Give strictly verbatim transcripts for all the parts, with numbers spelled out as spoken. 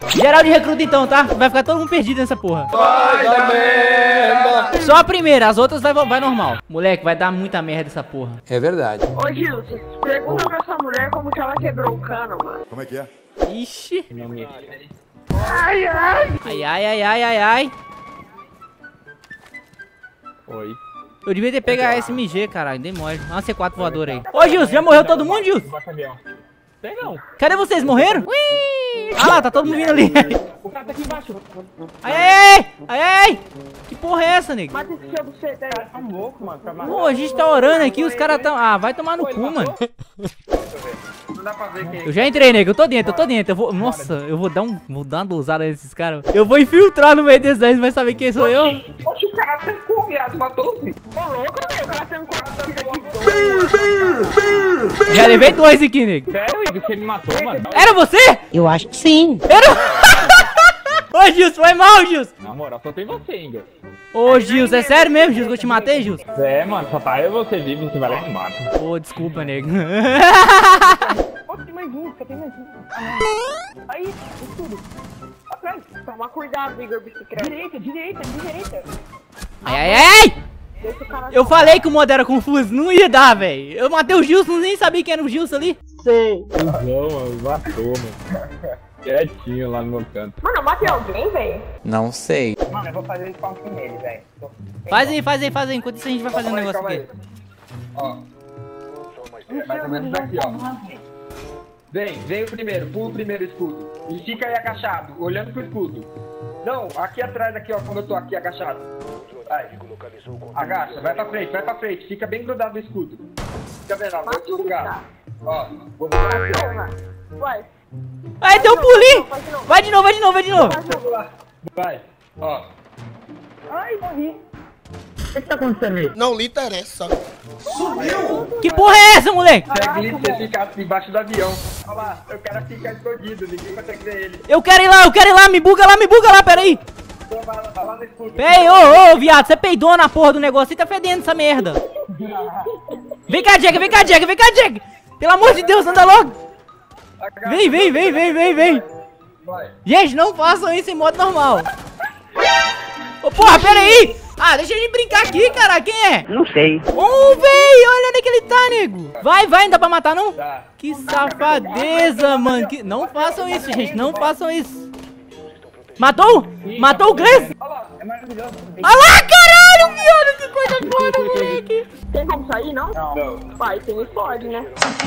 Geral de recruta então, tá? Vai ficar todo mundo perdido nessa porra. Vai dar merda. Só a primeira, as outras vai, vai normal. Moleque, vai dar muita merda essa porra. É verdade. Ô, Gilson, pergunta pra sua mulher como que ela quebrou o cano, mano. Como é que é? Ixi. Ai, ai. Ai, ai, ai, ai, ai, ai. Oi. Eu devia ter pego a S M G, caralho. Dei mole. Uma C quatro voadora aí. Ô, Gilson, já morreu todo mundo, Gilson? Tem não. Cadê vocês? Morreram? Ui! Ah lá, tá todo mundo vindo ali. O cara tá aqui embaixo. Ai, ai, ai, ai. Que porra é essa, nego? Mata esse seu buceta aí. Tá louco, mano. Tá maluco. Pô, a gente tá orando aqui, os caras tão... Ah, vai tomar no cu, mano. Não dá pra ver quem. Eu já entrei, nego. Eu tô dentro, eu tô dentro. Eu vou... Nossa, eu vou dar um... Vou dar uma dosada nesses caras. Eu vou infiltrar no meio desses daí, vai saber quem sou eu. Oxe, o cara tancou, viado. Matou o Ô, louco, velho. O cara tancou a vida de Já levei dois aqui, nego. Sério, Igor? Você me matou, mano? Era você? Eu acho que sim. Era... Ô, Gilson, foi mal, Gilson. Na moral, só tem você, Igor. Ô, Gilson, é sério mesmo, Gilson, que eu te matei, Gilson? É, mano, só tá eu e você vivo, você vai lá e me mata. Ô, desculpa, nego. Ô, tem mais um, só tem mais um. Aí, tudo. Atrás. Toma cuidado, Igor, bicicleta. Direita, direita, direita. Ai, ai, ai! Deixa o cara... Eu falei que o modo era confuso, não ia dar, velho. Eu matei o Gilson, nem sabia quem era o Gilson ali. Sei. Não, mano, matou, mano. Quietinho lá no meu canto. Mano, eu matei alguém, velho. Não sei. Mano, eu vou fazer esse pau nele, velho. Faz aí, faz aí, faz aí, enquanto isso a gente vai fazendo um negócio aqui. Ó. Mais ou menos daqui, ó. Vem, vem o primeiro, pula o primeiro escudo. E fica aí agachado, olhando pro escudo. Não, aqui atrás, aqui, ó, quando eu tô aqui agachado. Vai. Agacha, vai pra frente, vai pra frente. Fica bem grudado no escudo. Fica vendo, ó, vou te lugar. Ó, vou lugar. Vai. Ai, deu um pulinho! Vai de novo, vai de novo, vai de novo. Vai, ó. Ai, morri. O que que tá acontecendo aí? Não lhe interessa. Que porra é essa, moleque? É glitch você ficar embaixo do avião. Olha lá, eu quero ficar escondido, ninguém consegue ver ele. Eu quero ir lá, eu quero ir lá, me buga lá, me buga lá, peraí. Então vai lá, vai lá no escudo. Pera aí, ô, ô, viado, você peidou na porra do negócio e tá fedendo essa merda. Vem cá, Jack, vem cá, Jack, vem cá, Jack. Pelo amor de Deus, anda logo. Vem, vem, vem, vem, vem, vem. Vai. Gente, não façam isso em modo normal. Ô, porra, pera aí. Ah, deixa a gente brincar aqui, cara. Quem é? Não sei. Ô, véi, olha onde é que ele tá, nego. Vai, vai, não dá pra matar, não? Tá. Que safadeza, mano. Que... Não façam isso, gente. Não façam isso. Matou? Matou o Grace? Olha lá, é maravilhoso. Olha lá, caralho, viado. Que coisa foda, moleque. Tem como sair, não? Não. Vai, tem e pode, né?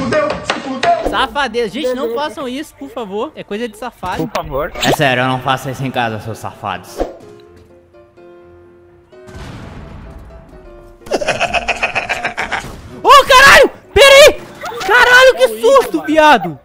Safadeza. Gente, não façam isso, por favor. É coisa de safado. Por favor. É sério, eu não faço isso em casa, seus safados. Ô, oh, caralho! Pera aí! Caralho, que susto, viado!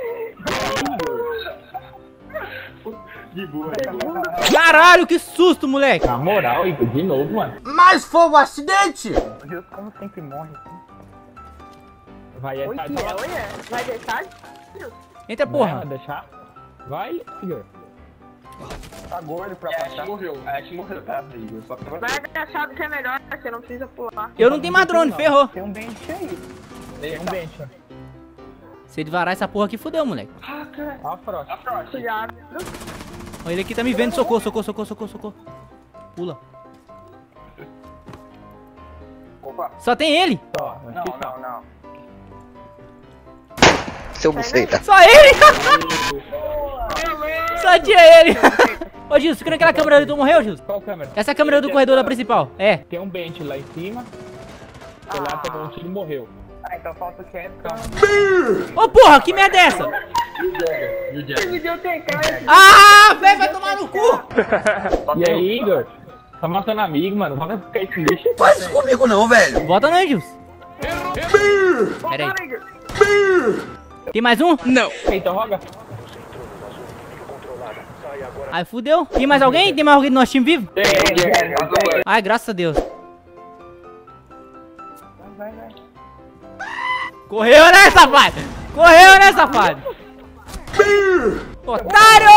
De boa. Caralho, que susto, moleque! Na moral, Igor, de novo, mano. Mas foi um acidente! Deus, como sempre morre. Vai, é Oi, tá, que é, oi, é. Vai deixar? Entra, porra! Vai deixar? Vai, Igor. Tá gordo pra passar. Morreu, a Ash morreu, tá, Igor? Só pra Vai agachado que é melhor, você não precisa pular. Eu não tenho mais drone, ferrou! Tem um bench aí. Tem um bench. Se ele varar essa porra aqui, fudeu, moleque. Ah, cara. Ó a Frost. A Frost. Cuidado. Olha, ele aqui tá me vendo, socorro, socorro, socorro, socorro, socorro. Pula. Opa. Só tem ele! Ó, não, não, não. Seu buceta. Só ele! Só tinha ele! Ô, Gilson, fica naquela câmera ali, tu morreu, Gilson? Qual câmera? Essa é a câmera do corredor da principal. É. Tem um bench lá em cima. Foi lá, pegou um tiro e morreu. Ah, então falta o Capcom. Ô, porra, que merda é essa? E o Jack? Me deu T K. Ah, velho, vai tomar no cu! E aí, Igor? Tá matando amigo, mano. Vamos ficar esse lixo. Faz isso comigo não, velho! Bota não, Gilson. Pera aí. Tem mais um? Não. Então roga. Ai, fudeu. Tem mais alguém? Tem mais alguém do nosso time vivo? Tem, tem. Ai, graças a Deus. Vai, vai. Correu, né, safado? Correu, né, safado? Otário!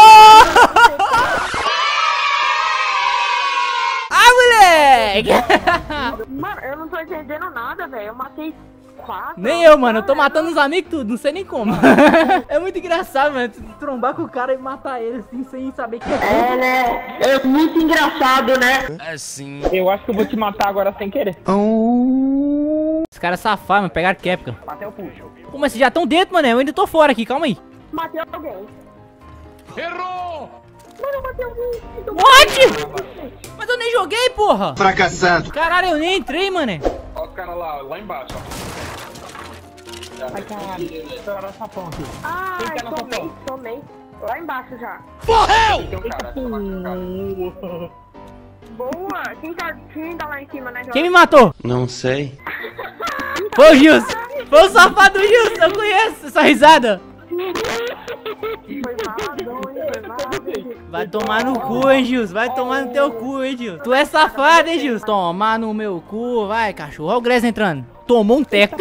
Ah, moleque! Mano, eu não tô entendendo nada, velho. Eu matei Quatro? Nem eu, mano. Eu tô matando os amigos tudo, não sei nem como. É muito engraçado, mano. Trombar com o cara e matar ele assim, sem saber que é. É, né? É muito engraçado, né? Assim. Eu acho que eu vou te matar agora sem querer. Os caras safados, mano. Pegaram Capcom. Matei o puxo. Pô, mas vocês já estão dentro, mano. Eu ainda tô fora aqui, calma aí. Matei alguém. Errou! Mano, eu matei alguém. What? Mas eu nem joguei, porra. Fracassado. Caralho, eu nem entrei, mano. Olha os caras lá, lá embaixo, ó. Ai, caralho. Estouraram essa ponte. Ai, Quem tá no tomei, sapão? tomei. Lá embaixo já. Tem um cara, tem um cara. Boa. Quem tá, quem tá lá em cima, né? Quem me matou? Não sei. Foi o Gilson. Foi o safado do Gilson. Eu conheço essa risada. Foi maladão, hein? Foi maladão. Vai tomar no cu, hein, Gilson. Vai tomar no teu cu, hein, Gilson. Tu é safado, hein, Gilson. Tomar no meu cu. Vai, cachorro. Olha o Grez entrando. Tomou um teco.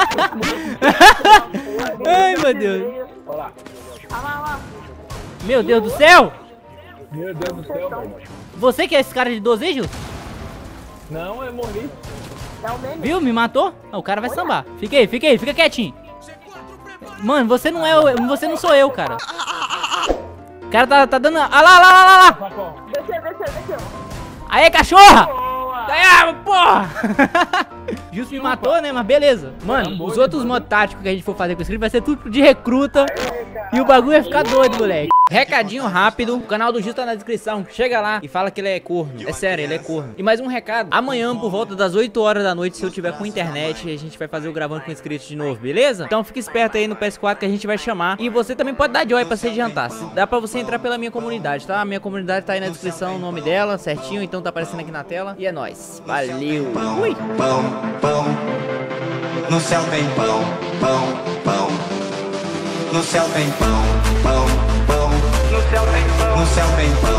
Ai, meu Deus. Olha lá. Ah lá, lá. Meu Deus do céu. Meu Deus do céu, velho. Você que é esse cara de doze, hein, Gilson? Não, eu morri. É o meme. Viu? Me matou? Ah, o cara vai sambar. Fica aí, fica aí, fica quietinho. Mano, você não é o... Você não sou eu, cara. O cara tá, tá dando... Ah lá, lá, lá, lá, lá. Desceu, desceu, desceu. Aê, cachorra! Boa. Ganhamos, porra! Justo me matou, né? Mas beleza. Mano, os outros modos táticos que a gente for fazer com esse clipe vai ser tudo de recruta. E o bagulho vai ficar doido, moleque. Recadinho rápido, o canal do Gil tá na descrição. Chega lá e fala que ele é corno. É sério, ele é corno. E mais um recado. Amanhã, por volta das oito horas da noite, se eu tiver com internet, a gente vai fazer o gravando com inscritos de novo, beleza? Então fica esperto aí no P S quatro que a gente vai chamar. E você também pode dar joy pra se adiantar. Dá pra você entrar pela minha comunidade, tá? A minha comunidade tá aí na descrição, o nome dela, certinho. Então tá aparecendo aqui na tela. E é nóis. Valeu. Ui. Pão, pão. No céu tem pão, pão, pão. No céu tem pão, pão, pão. No céu tem pão. No céu tem pão.